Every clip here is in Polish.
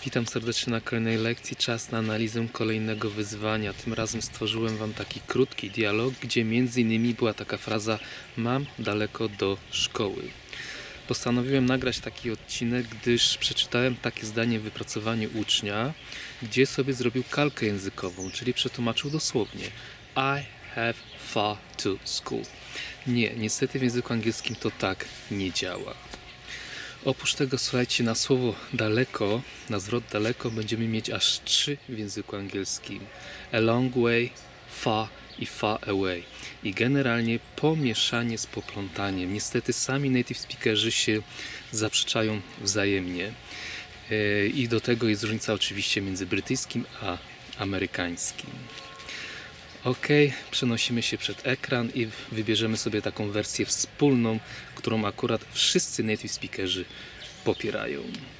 Witam serdecznie na kolejnej lekcji. Czas na analizę kolejnego wyzwania. Tym razem stworzyłem Wam taki krótki dialog, gdzie m.in. była taka fraza: mam daleko do szkoły. Postanowiłem nagrać taki odcinek, gdyż przeczytałem takie zdanie w wypracowaniu ucznia, gdzie sobie zrobił kalkę językową, czyli przetłumaczył dosłownie: I have far to school. Nie, niestety w języku angielskim to tak nie działa. Oprócz tego, słuchajcie, na słowo daleko, na zwrot daleko będziemy mieć aż 3 w języku angielskim. A long way, far i far away. I generalnie pomieszanie z poplątaniem. Niestety sami native speakerzy się zaprzeczają wzajemnie. I do tego jest różnica oczywiście między brytyjskim a amerykańskim. OK, przenosimy się przed ekran i wybierzemy sobie taką wersję wspólną, którą akurat wszyscy native speakerzy popierają.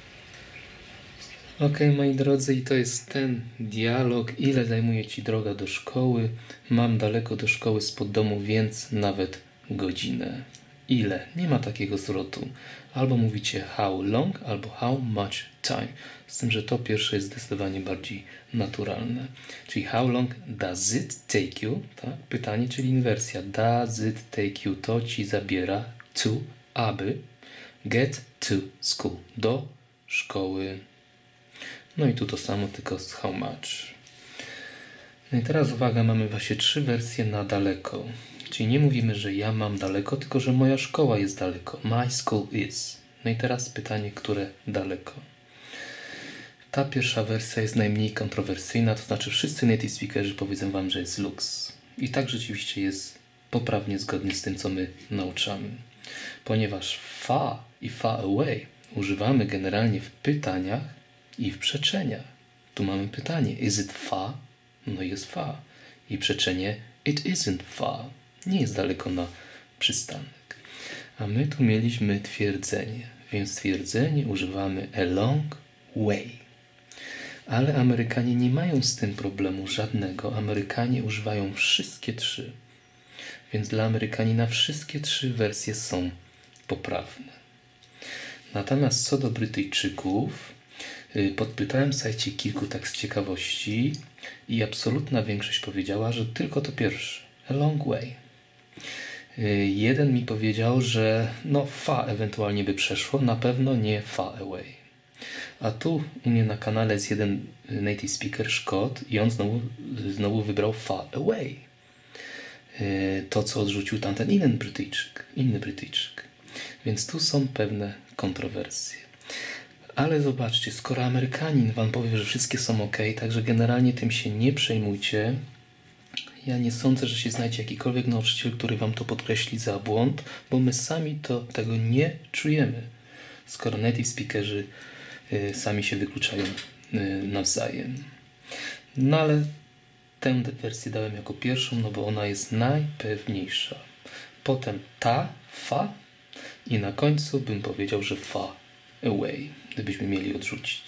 OK, moi drodzy, i to jest ten dialog. Ile zajmuje Ci droga do szkoły? Mam daleko do szkoły spod domu, więc nawet godzinę. Ile? Nie ma takiego zwrotu. Albo mówicie how long, albo how much time. Z tym, że to pierwsze jest zdecydowanie bardziej naturalne. Czyli how long does it take you? Tak? Pytanie, czyli inwersja. Does it take you? To Ci zabiera to, aby get to school. Do szkoły. No i tu to samo, tylko z how much. No i teraz uwaga, mamy właśnie 3 wersje na daleko. Czyli nie mówimy, że ja mam daleko, tylko że moja szkoła jest daleko. My school is. No i teraz pytanie, które daleko. Ta pierwsza wersja jest najmniej kontrowersyjna, to znaczy wszyscy native speakerzy powiedzą Wam, że jest lux. I tak rzeczywiście jest poprawnie zgodnie z tym, co my nauczamy. Ponieważ far i far away używamy generalnie w pytaniach i w przeczeniach. Tu mamy pytanie, is it far? No jest far. I przeczenie, it isn't far. Nie jest daleko na przystanek. A my tu mieliśmy twierdzenie, więc twierdzenie używamy a long way. Ale Amerykanie nie mają z tym problemu żadnego. Amerykanie używają wszystkie 3. Więc dla Amerykanina wszystkie 3 wersje są poprawne. Natomiast co do Brytyjczyków, podpytałem, słuchajcie, kilku tak z ciekawości i absolutna większość powiedziała, że tylko to pierwsze. A long way. Jeden mi powiedział, że no far ewentualnie by przeszło, na pewno nie far away. A tu u mnie na kanale jest jeden native speaker, Szkot, i on znowu wybrał far away. To, co odrzucił tamten inny Brytyjczyk. Więc tu są pewne kontrowersje. Ale zobaczcie, skoro Amerykanin Wam powie, że wszystkie są ok, także generalnie tym się nie przejmujcie. Ja nie sądzę, że się znajdzie jakikolwiek nauczyciel, który Wam to podkreśli za błąd, bo my sami tego nie czujemy, skoro native speakerzy sami się wykluczają nawzajem. No ale tę wersję dałem jako pierwszą, no bo ona jest najpewniejsza. Potem ta, fa i na końcu bym powiedział, że far away, gdybyśmy mieli odrzucić.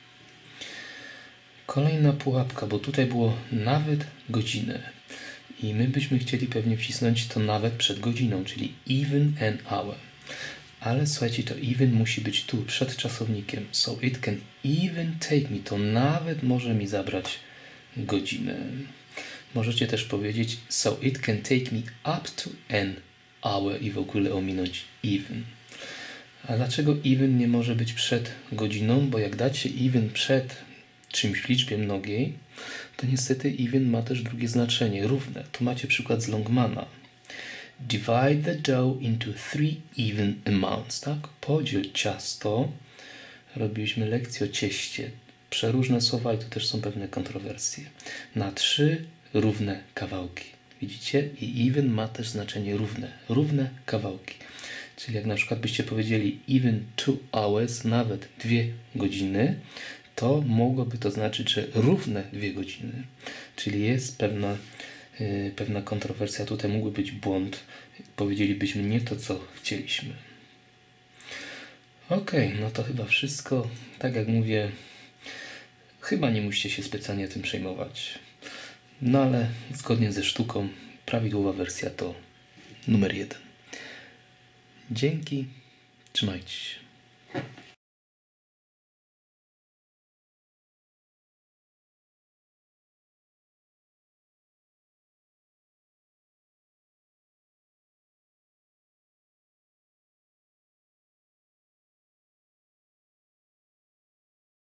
Kolejna pułapka, bo tutaj było nawet godzinę. I my byśmy chcieli pewnie wcisnąć to nawet przed godziną, czyli even an hour. Ale słuchajcie, to even musi być tu, przed czasownikiem. So it can even take me. To nawet może mi zabrać godzinę. Możecie też powiedzieć so it can take me up to an hour i w ogóle ominąć even. A dlaczego even nie może być przed godziną? Bo jak dacie even przed czymś w liczbie mnogiej, to niestety even ma też drugie znaczenie, równe. Tu macie przykład z Longmana. Divide the dough into 3 even amounts, tak? Podziel ciasto. Robiliśmy lekcję o cieście. Przeróżne słowa i tu też są pewne kontrowersje. Na 3 równe kawałki. Widzicie? I even ma też znaczenie równe. Równe kawałki. Czyli jak na przykład byście powiedzieli even 2 hours, nawet 2 godziny, to mogłoby to znaczyć, że równe 2 godziny. Czyli jest pewna kontrowersja. Tutaj mógłby być błąd. Powiedzielibyśmy nie to, co chcieliśmy. Ok, no to chyba wszystko. Tak jak mówię, chyba nie musicie się specjalnie tym przejmować. No ale zgodnie ze sztuką, prawidłowa wersja to numer 1. Dzięki, trzymajcie się.